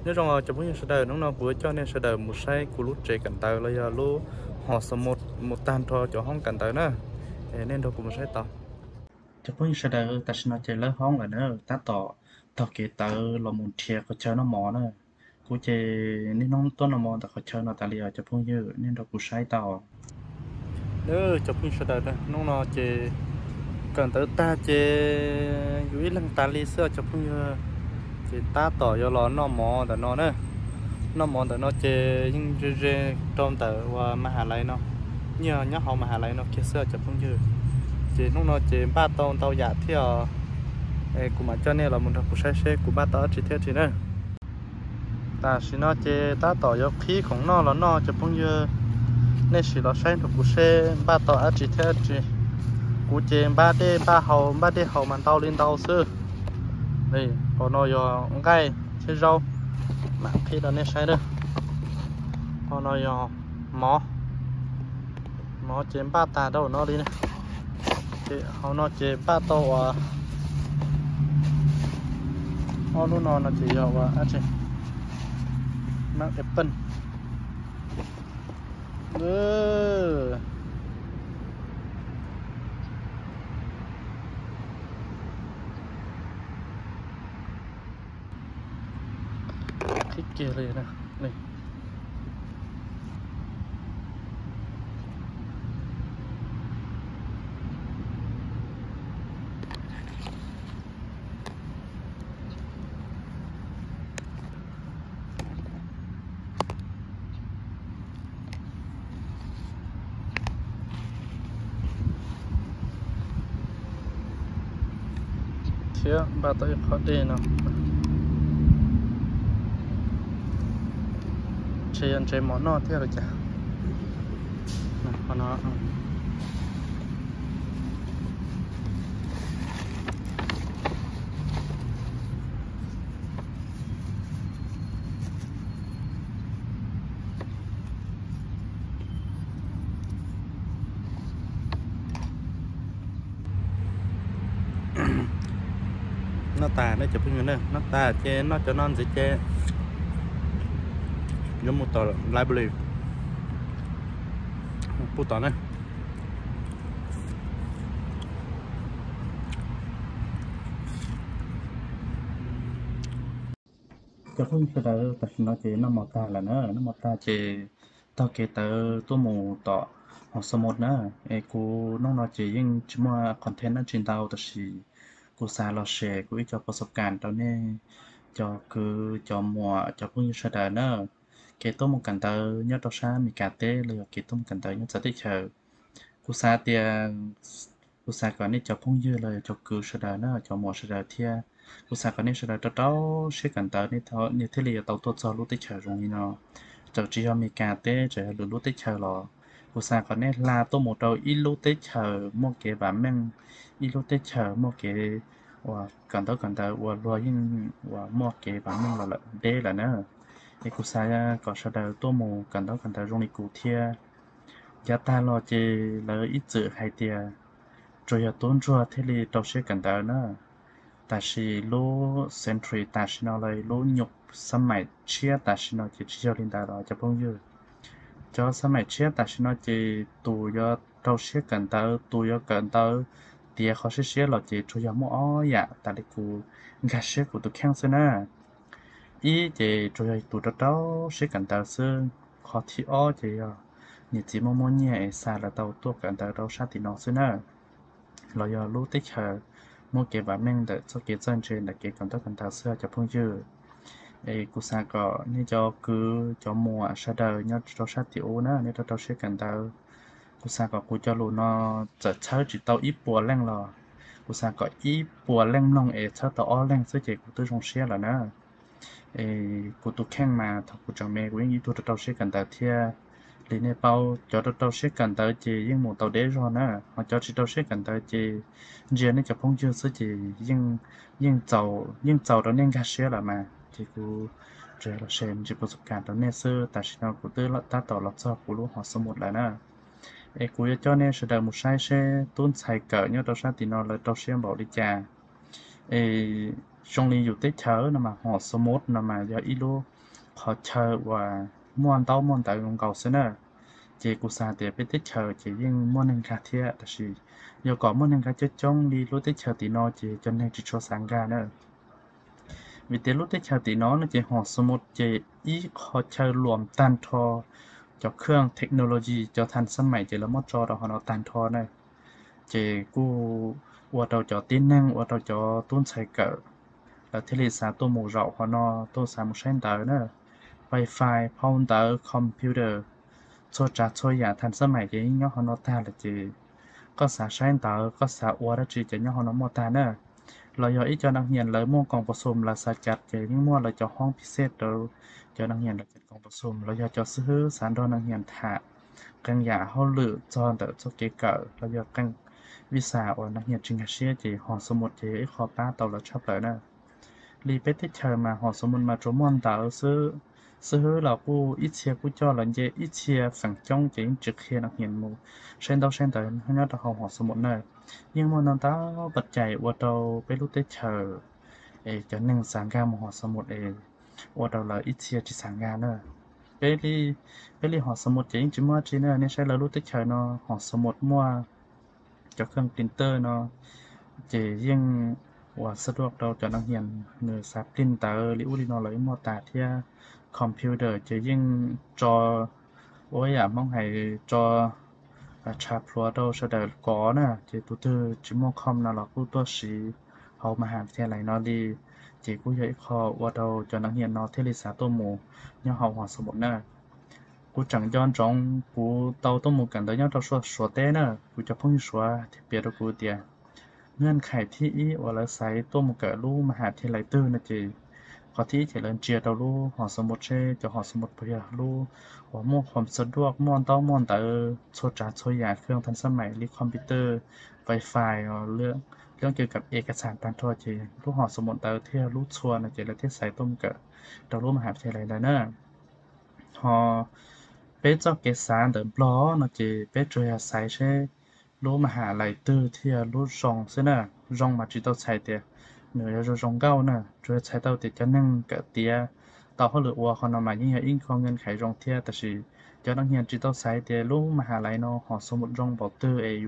nếu trong chụp hình sơ đời nó vừa cho nên sơ đời một sai của lúc trẻ cần tới là giờ lúc họ sẽ một tan thôi cho không cần tới nữa nên đâu cũng sai tao chụp hình sơ đời ta xin nói chơi lớn không là nữa ta tỏ tao kể tới là một thiệt có chơi nó mỏ nữa cú chơi nên nó tốt nó mỏ ta có chơi nó ta liền chụp hình như nên đâu cũng sai tao nếu chụp hình sơ đời nó chơi cần tới ta chơi dưới lăng ta li sơ chụp hình như thì ta tỏ cho nó mỏ tại nó nữa nó mòn tại nó chơi nhưng trong tờ và mà hà lấy nó nhớ nhớ họ mà hà lấy nó kia xưa chụp không chưa chỉ lúc nó chỉ ba tàu giả theo của mà cho nên là một thằng của xe của ba tàu chỉ theo chỉ nữa ta chỉ nó chơi ta tỏ cho khíของnó là nó chụp không chưa nên chỉ là xe của xe ba tàu chỉ theo chỉ của chơi ba đê hậu mà tàu lên tàu xưa đây còn nó giờ ngay chơi rau mà khi đó nên sai đó còn nó giờ mỏ chém ba tà đâu nó đi này họ nó chém ba tô họ nó chỉ giờ à chị mang apple thích kia này này thế ba tới khó đi nào chơi món nó thế rồi chả còn nó nó tà nó chụp hình nữa nó tà chơi nó cho non sẽ chơi giống một tờ library một tờ này cho phun cho đỡ tại nó chơi nó mò ta là nó mò ta chơi tao kể tới tôi mù tọ hoặc số một nữa cô nó chơi nhưng chỉ mà content nó trên tao thì cô xài lo share cô ít choประสบการณ์tao nè cho cứ cho mùa cho phun cho đỡ nữa cái tôi một cảnh tới nhớ tao sáng mình cà tê rồi cái tôi một cảnh tới nhớ sẽ tích chờ cô xa tiền cô xa còn đi cho phun dưa rồi cho cứ cho đỡ nữa cho mùa cho đỡ thia cô xa còn đi cho đỡ tao tao sẽ cảnh tới đi thôi như thế là tao tốt cho lúc tích chờ rồi nó cho chỉ cho mình cà tê cho lúc tích chờ rồi cô xa còn đi là tôi một đầu ít lúc tích chờ một cái bản mình ít lúc tích chờ một cái và cần tới và rồi nhưng và một cái bản mình là đê là nữa thì cụ sai có sau đó tô mù cần đó trong này cụ thia giá ta lo chê là ít dự hay tia rồi giờ tốn chua thế thì đâu sẽ cần đó nữa ta chỉ lô century ta chỉ nó lại lô nhục sắm mày chia ta chỉ nó chỉ cho linh ta đó cho phong dư cho sắm mày chia ta chỉ nó chỉ tù do đâu sẽ cần đó tù do cần đó tia khó sẽ là chỉ cho giờ mua ya ta để cụ gạt sẽ cụ tụ khen xem nè ý thì rồi tụi đó sẽ cần tao sư khó thì ó thì như chỉ mong nhẹ xa là tao tôi cần tao đâu sát thì nó xưa nữa rồi giờ lúc tích hợp mua cái bản mình để cho cái dân trên là cái cần tao xưa cho phong dư để cụ sa có nên cho cứ cho mùa sa đời nhớ cho sát thì ô nữa nên tao sẽ cần tao cụ sa có cụ cho luôn nó chở chơi chỉ tao ít bùa leng lò cụ sa có ít bùa leng long ấy chơi tao ó leng sẽ chỉ cụ tôi trong xe là nữa cụ tụ khen mà thật cụ chọn mẹ của những tụ tàu sẽ cần tới thia lý này bao cho tàu sẽ cần tới chỉ những một tàu đế rồi nè hoặc cho chỉ tàu sẽ cần tới chỉ giờ này cho phong chưa sẽ chỉ những tàu đó nên gạt xe là mà chỉ cụ rồi là xem chỉประสบการณ์đó nên sơ ta chỉ nói cụ tư là ta tàu lọt cho cụ lúc họ số một là nè cụ cho nên sẽ đợi một sai xe tuôn xài cỡ như tàu sát thì nó là tàu xe bảo đi chà ช่วงนี้อยู่ที่เชิญนะมาหอสมุดนะมาอย่าอีลูพอเชิญว่าม่วนเต้าม่วนแต่ของเก่าเสนอเจกูซาเตียไปที่เชิญเจยิ่งม่วนหนึ่งคาเทียแต่สิเดี๋ยวก่อนม่วนหนึ่งคาจะจ้องดีรู้ที่เชิญตีนอเจจนในจิตโชสังกาเนอวิเตรู้ที่เชิญตีนอนะเจหอสมุดเจอีขอเชิญรวมตันทอเจ้าเครื่องเทคโนโลยีเจ้าทันสมัยเจแล้วมอจอเราหอนตันทอเนอเจกูว่าเราจอตีนั่งว่าเราจอตุ้นใส่เกิด là thế là sao tôi mua rau họ nó tôi sao một sáng tới nữa wifi printer computer cho trả cho nhà thành sớm mày cái nhớ họ nó ta là chỉ có sao sáng tới có sao qua đó chỉ cho nhớ họ nó mua ta nữa là do ít cho năng hiện lấy mua còn bổ sung là sao chặt chỉ những mua là choห้องพิเศษrồi cho năng hiện là chặt còn bổ sung là do choซื้อsản đó năng hiện thả căn nhà họ lựa cho đỡ cho cái cỡ là do căn vì sao ở năng hiện chính là xe chỉ họ số một chỉ khó ba tàu là chấp lại nữaรีเปติเชอร์มาหอสมุนมาโจมอนตาซื้อเราผู้อิเชียผู้จอหลังเจอิเชียฝั่งจ้องเจงจึกเฮียนักเหียนมูเช่นเดิมให้ยอดเราหอสมุนเนอยังมันนั้นตาปัจจัยว่าเราไปรู้เตเชอร์จะหนึ่งสามกามหอสมุดว่าเราละอิเชียจิสังกาเนอไปรีหอสมุดเจงจิมัวจีเนอเนี่ยใช้เรารู้เตเชอร์เนาะหอสมุดมัวจากเครื่องปรินเตอร์เนาะเจยัง ว่าสะดวกเราจะนักเรียนเนื้อสับปรินเตอร์หรืออุลินอเลยมอตาเทียคอมพิวเตอร์จะยิ่งจอโอ้ยมองให้จอชาพลัวเราเสด็จก่อนนะเจตุเตอร์จิมอคอมนะเราผู้ตัวสีเอามหาวิทยาลัยนอดีเจกูอยากขอว่าเราจะนักเรียนนอเทลิสาตัวหมูย่อหอหัวสมุนนะกูจังย้อนจงกูเตาตัวหมูกันแต่ย้อนเราชัวเต้นะกูจะพุ่งชัวที่เปียร์กูเตีย เงื่อนไขที่อีวารไซต์ตัวมุกเกอลู่มหาวิทยาลัยตื้อนะจีขอที่เจริญเจียดาลู่หอสมุดเชจะหอสมุดเพียลู่หัวม่วงความสะดวกม่วนเต้าม่วนแต่โซจ่าโซยาเครื่องทันสมัยหรือคอมพิวเตอร์ไวไฟเรื่องเกี่ยวกับเอกสารการทั่วจีลูกหอสมุดแต่เที่ยวลู่ชัวนะจีและที่ใส่ต้มเกอดาลู่มหาวิทยาลัยแล้วเนอะหอเป็นเจ้าเกสารเดิมบล้อนะจีเป็นจุยาไซเช่ lúa mà hạ lại từ thì lúa rong xí nè rong mà chỉ tao xài tiệt nửa rồi rong gạo nè rồi xài tao tiệt cho nên cái tiệt tao họ lựa qua họ nằm mà như in con ngân khải rong tiệtแต่是cho năng hiện chỉ tao xài tiệt lúa mà hạ lại nó họ số một rong bảo tư ấy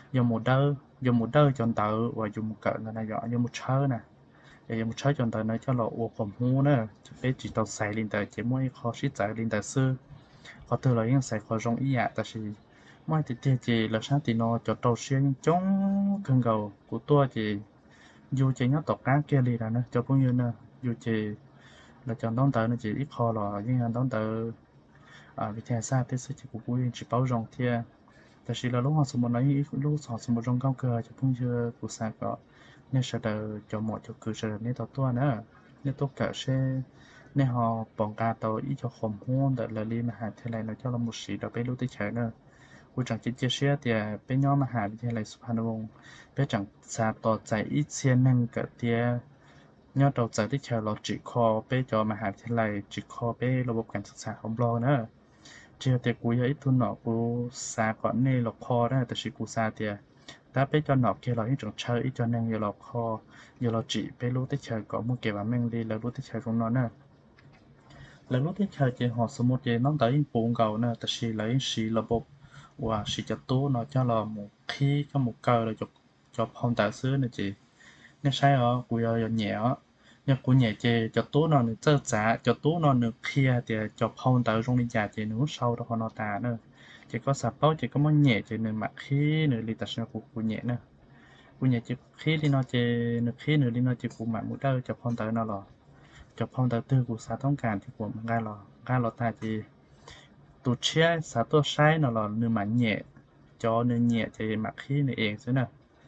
dùng một đơ chọn tao và dùng một cỡ này gọi dùng một chớ nè dùng một chớ chọn tao nói cho là uổng phẩm hu nè chỉ tao xài lên tao chỉ mỗi khó xí xài lên tao xưa họ từ là những xài khó rong ý ạแต่是ไม่ติดเจลักษณะที่นอจอดเตาเชียงจ้องเครื่องเก่ากูตัวเจอยู่เจเนาะตอกก้างเกลีแล้วนะจอพวกยืนนะอยู่เจแล้วจอนต้องเตอนะเจอีคอหรอยิ่งต้องเตอวิทยาศาสตร์ที่สุดกูกูยังจีเป้าจงเทียแต่สิเราลูกหอสมุนนั้นลูกสอนสมุนจงเก้าเกลือจะพุ่งเชื่อกูสาก็เนี่ยเสดจอหมดจะคือเสดเนี่ยตัวนะเนี่ยตัวเกิดเช่เนี่ยหอปองกาโตอีจะข่มห้วนแต่ละลีมหาเทลัยเราเจ้าละมุสีเราไปรู้ที่เฉยเนอะ กูจังจิตเจเชียเตียเป็นย่อมหาวิทยาลัยสุพรรณวงศ์เป็นจังสาต่อใจอีเชียนึงกับเตียย่อต่อใจที่แคลอจิคอเป็นจอมหาวิทยาลัยจิคอเป็นระบบการศึกษาของเราเนอะเจอแต่กูยังอีทุนหนอกูสาก่อนในหลอกคอได้แต่ชิกูซาเตียแต่เป็นจอหนอเกลอที่จังเชออีจอนึงอย่าหลอกคออย่าหลอกจิเป็นรู้ที่เชอก่อนมึงเก็บว่าแม่งดีแล้วรู้ที่เชอของนอนเนอะแล้วรู้ที่เชอเจหอสมุดเจน้องแต่ยิ่งปูงเก่าเนอะแต่ชีแล้วยิ่งชีระบบ ว่าสิจะตู้nó cho là một khi có một câu là cho phong tạo xứ này chị nếu sai ở cú giờ nhẹ á nhưng cú nhẹ chị cho tú nó nữa chớ giá cho tú nó nữa kia thì cho phong tạo trong đi giả chị nữa sau đó nó ta nữa chỉ có sạp bao chỉ có món nhẹ chị nữa mà khi nữa đi tập sinh cú nhẹ nữa cú nhẹ chị khi đi nó chị nữa khi nữa đi nó chị cú mà mũi đâu cho phong tạo nó là cho phong tạo tư cú xã thông cảm thì cú mà gai lò ta chị tụt chia xã tụt sai nó là nửa mà nhẹ cho nên nhẹ thì mà khi này eng thế nào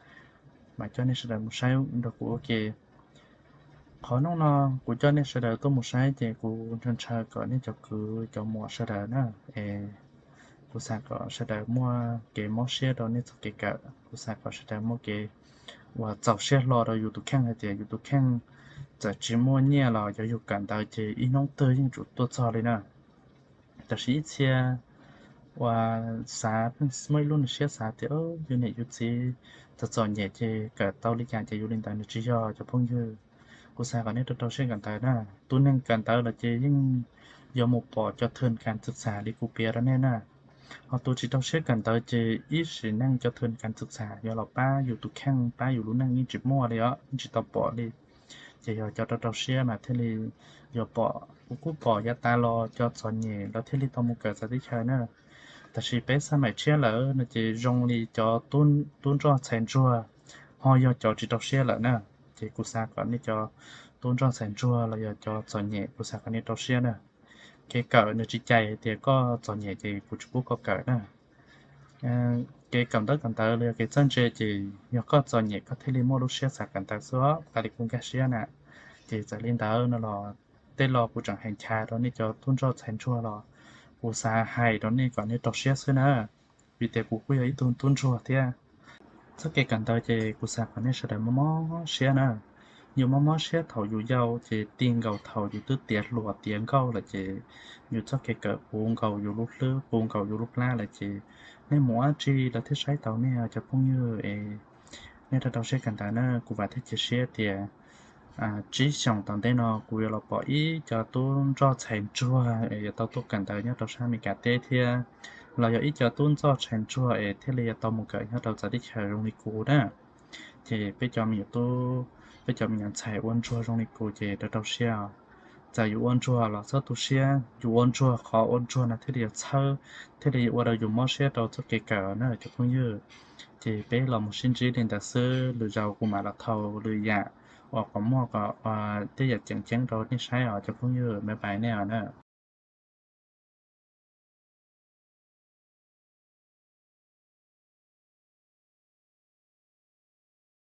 mà cho nên sẽ là một sai được của ok khó nó của cho nên sẽ là tôi một sai thì của chân trời có nên cho cứ cho mua sẽ là nó của sao có sẽ là mua cái món xe đó nên cái cả của sao có sẽ là mua cái và dầu xe lò đóอยู่ตุกแข้งthìอยู่ตุกแข้งจะชิมัวเนี่ยเราจะอยู่กันแต่จะอีน้องเตยยังจุดตัวจอเลยนะแต่ชีเชีย ว่าสาไม่รุ่นเชียสาที่อยู่ในยุคที่จะจอนใหญ่เจเกิดเต้าลิกาจะอยู่ในตอนนี้จียอจะพุ่งยือกูสาก่อนนี้ตัวเช่นกันตายนะตัวนึงกันตายละเจยิ่งยอมปอจะเทินการศึกษาดิกูเปียแล้วแน่น่ะเอาตัวจิตเชื่อกันตายเจอีสินั่งจะเทินการศึกษายอเราป้าอยู่ตุกแข้งป้าอยู่รู้นั่งยิ่งจิบมั่วเลยอ่ะจิตต่อปอดิเจยอจะตัวเชื่อมาเทลียอปอกูปอยาตาลอจะสอนเย่แล้วเทลีตอมุเกิดสติชัยเนอะแต่ชีเปสมัยเชื่อเหรอนะเจจงลีจะตุ้นรอแสนจัวฮอยอจะจิตเชื่อเหรอเนอะเจกูสาก่อนนี่จะ tôn trọng sản chua là giờ cho giỏi nhẹ của sản phẩm đầu tiên nè cái cỡ nó chỉ chạy thì có giỏi nhẹ thì của chú có cỡ nè cái cầm tất cầm tờ là cái chân chơi thì nó có giỏi nhẹ có thể đi mua lúc xe sản cầm tờ số cái cũng cái xe nè thì sẽ lên tờ nó là tên lò của chẳng hành trà đó nên cho tôn trọng sản chua là của xã hay đó nên còn nên đầu xe xưa nè vì thế của quý ấy tôn trọng thế sau cái cầm tờ thì của sản phẩm này sẽ được món xe nè nhiều món xe thầu dù dâu thì tiền gầu thầu dù tứ tiệt lụa tiền gầu là chỉ nhiều cho cái cỡ buồn gầu dù lúc lư buồn gầu dù lúc la là chỉ nên mỗi chi là thiết sái tàu này cho cũng như nên là tàu xe cần tài nó cũng phải thiết xe thì chỉ xong tàu đây nó cũng là bỏ ý cho tôi cho thành chua tàu tôi cần tài nhá tàu sang mình cả tê thì là ý cho tôi cho thành chua thế là tàu một cái nhá tàu sẽ đi chờ trong đi cũ đó thì bây giờ mình tôi bây giờ mình nhận chạy uốn chua trong này cô chế được đâu xe chạy uốn chua là sao tu xe uốn chua khó uốn chua là thế thì sao thế thì uốn đầu dùng món xe đầu cho cái cỡ nó cho cũng như thì bây là một sinh trí đến đặc sư lừa giàu của mà là thầu lừa dạ hoặc có mua có thế giờ chẳng chẳng đâu đi sai ở cho cũng như mấy bài này nữa